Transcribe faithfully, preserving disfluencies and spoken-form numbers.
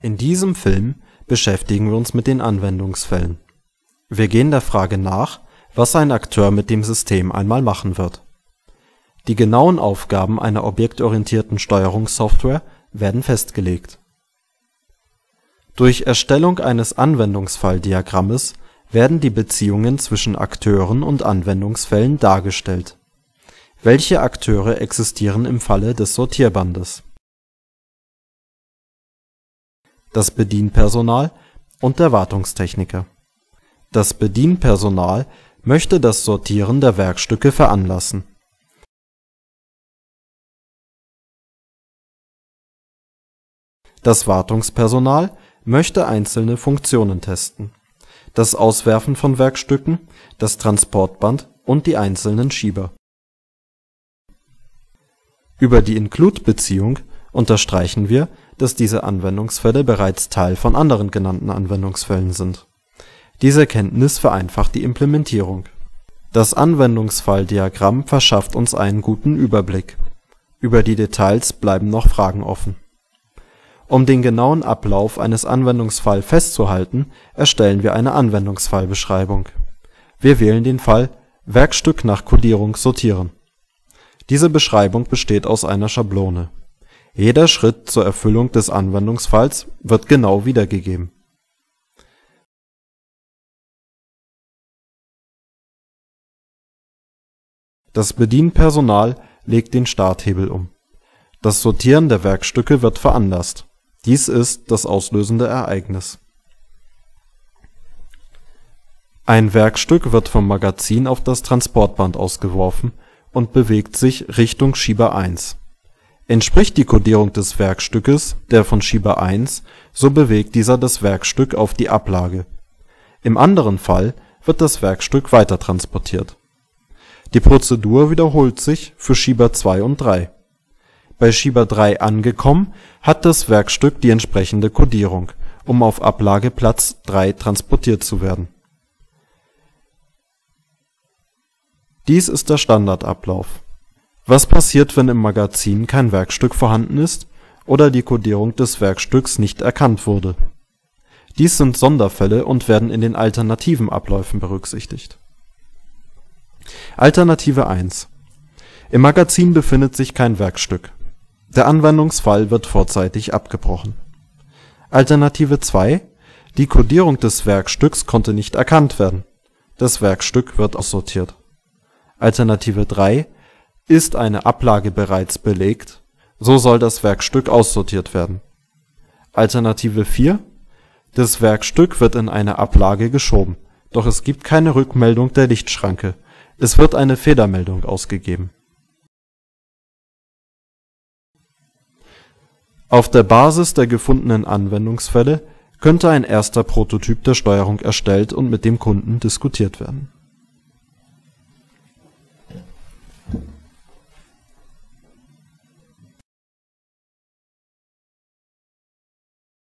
In diesem Film beschäftigen wir uns mit den Anwendungsfällen. Wir gehen der Frage nach, was ein Akteur mit dem System einmal machen wird. Die genauen Aufgaben einer objektorientierten Steuerungssoftware werden festgelegt. Durch Erstellung eines Anwendungsfalldiagrammes werden die Beziehungen zwischen Akteuren und Anwendungsfällen dargestellt. Welche Akteure existieren im Falle des Sortierbandes? Das Bedienpersonal und der Wartungstechniker. Das Bedienpersonal möchte das Sortieren der Werkstücke veranlassen. Das Wartungspersonal möchte einzelne Funktionen testen: das Auswerfen von Werkstücken, das Transportband und die einzelnen Schieber. Über die Include-Beziehung unterstreichen wir, dass diese Anwendungsfälle bereits Teil von anderen genannten Anwendungsfällen sind. Diese Kenntnis vereinfacht die Implementierung. Das Anwendungsfalldiagramm verschafft uns einen guten Überblick. Über die Details bleiben noch Fragen offen. Um den genauen Ablauf eines Anwendungsfalls festzuhalten, erstellen wir eine Anwendungsfallbeschreibung. Wir wählen den Fall Werkstück nach Codierung sortieren. Diese Beschreibung besteht aus einer Schablone. Jeder Schritt zur Erfüllung des Anwendungsfalls wird genau wiedergegeben. Das Bedienpersonal legt den Starthebel um. Das Sortieren der Werkstücke wird veranlasst. Dies ist das auslösende Ereignis. Ein Werkstück wird vom Magazin auf das Transportband ausgeworfen und bewegt sich Richtung Schieber eins. Entspricht die Codierung des Werkstückes der von Schieber eins, so bewegt dieser das Werkstück auf die Ablage. Im anderen Fall wird das Werkstück weitertransportiert. Die Prozedur wiederholt sich für Schieber zwei und drei. Bei Schieber drei angekommen, hat das Werkstück die entsprechende Codierung, um auf Ablageplatz drei transportiert zu werden. Dies ist der Standardablauf. Was passiert, wenn im Magazin kein Werkstück vorhanden ist oder die Codierung des Werkstücks nicht erkannt wurde? Dies sind Sonderfälle und werden in den alternativen Abläufen berücksichtigt. Alternative eins: Im Magazin befindet sich kein Werkstück. Der Anwendungsfall wird vorzeitig abgebrochen. Alternative zwei: Die Codierung des Werkstücks konnte nicht erkannt werden. Das Werkstück wird aussortiert. Alternative drei: Ist eine Ablage bereits belegt, so soll das Werkstück aussortiert werden. Alternative vier: Das Werkstück wird in eine Ablage geschoben, doch es gibt keine Rückmeldung der Lichtschranke. Es wird eine Fehlermeldung ausgegeben. Auf der Basis der gefundenen Anwendungsfälle könnte ein erster Prototyp der Steuerung erstellt und mit dem Kunden diskutiert werden